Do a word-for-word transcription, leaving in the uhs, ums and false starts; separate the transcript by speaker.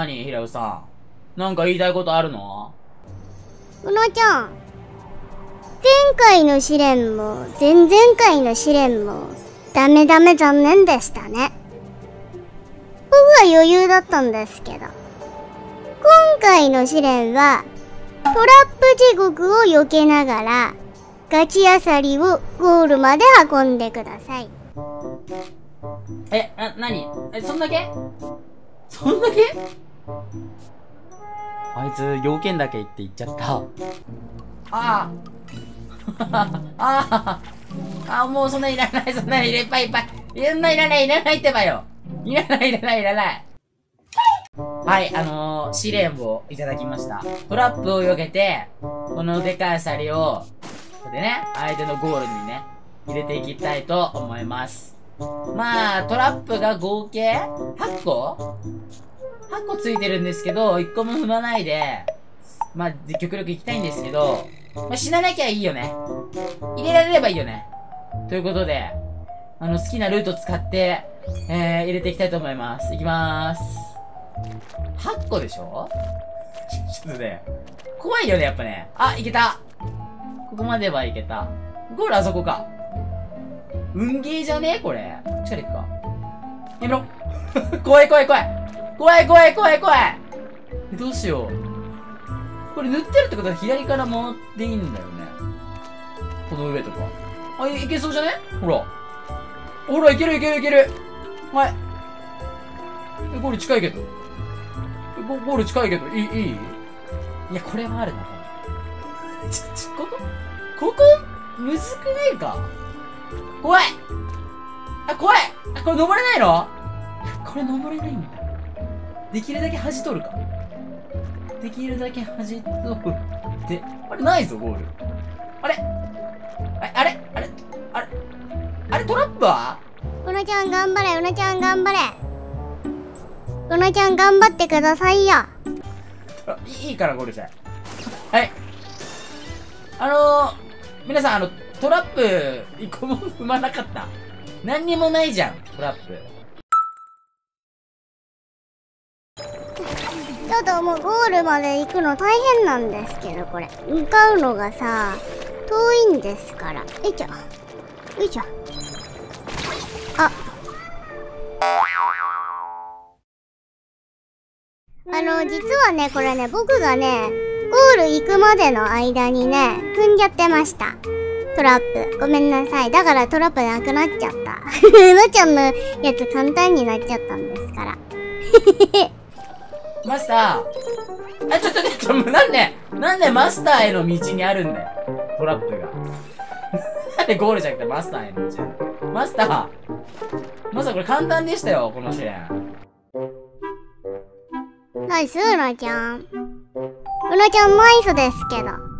Speaker 1: なに、ひらうさん。なんか言いたいことあるの？
Speaker 2: うなちゃん。前回の試練も、前々回の試練も、ダメダメ残念でしたね。僕は余裕だったんですけど。今回の試練は、トラップ地獄を避けながら、ガチアサリをゴールまで運んでください。
Speaker 1: え、な、なに？え、そんだけ？そんだけ？あいつ、要件だけ言って言っちゃった。ああ。ああ。ああ、もうそんないらない、そんないらない、いっぱいいっぱい。いらない、いらない、いらないってばよ。いらない、いらない、いらない。はい、あのー、試練をいただきました。トラップを避けて、このでかいアサリを、ここでね、相手のゴールにね、入れていきたいと思います。まあ、トラップが合計 はち 個 ?はち 個ついてるんですけど、いっこも踏まないで、まあ、極力行きたいんですけど、まあ、死ななきゃいいよね。入れられればいいよね。ということで、あの、好きなルート使って、えー、入れていきたいと思います。いきまーす。はちこでしょ？ちょっとね、怖いよね、やっぱね。あ、いけた。ここまではいけた。ゴールあそこか。運ゲーじゃねこれ。力いくか。やめろ。怖い怖い怖い。怖い怖い怖い怖い。どうしよう。これ塗ってるってことは左から回っていいんだよね。この上とか。あ、い, いけそうじゃね？ほら。ほら、いけるいけるいける。はい。ゴール近いけど。ゴゴール近いけど、いい、いい？いや、これはあるな、ちょ、ちょ、ここ、ここ、むずくないか？怖い！あ、怖い！あ、これ登れないの？これ登れないんだ。できるだけ端取るか。できるだけ端取って、あれないぞ、ゴール。あれあれあれあれあれあれトラップは？
Speaker 2: うなちゃん頑張れ、うなちゃん頑張れ。うなちゃん頑張ってくださいよ。
Speaker 1: いいからゴールしたい。はい。あのー、皆さん、あの、トラップ、一個も踏まなかった。何にもないじゃん、トラップ。
Speaker 2: ちょっともうゴールまで行くの大変なんですけど、これ。向かうのがさ、遠いんですから。よいしょ。よいしょ。あ。あの、実はね、これね、僕がね、ゴール行くまでの間にね、踏んじゃってました。トラップ。ごめんなさい。だからトラップなくなっちゃった。うなちゃんのやつ簡単になっちゃったんですから。
Speaker 1: マスター。あ、ちょっとね、ちょっと、なんで、なんでマスターへの道にあるんだよ。トラップが。なんでゴールじゃなくてマスターへの道なの？マスター。マスターこれ簡単でしたよ、この試練。
Speaker 2: ナイス、うなちゃん。うなちゃんナイスですけど。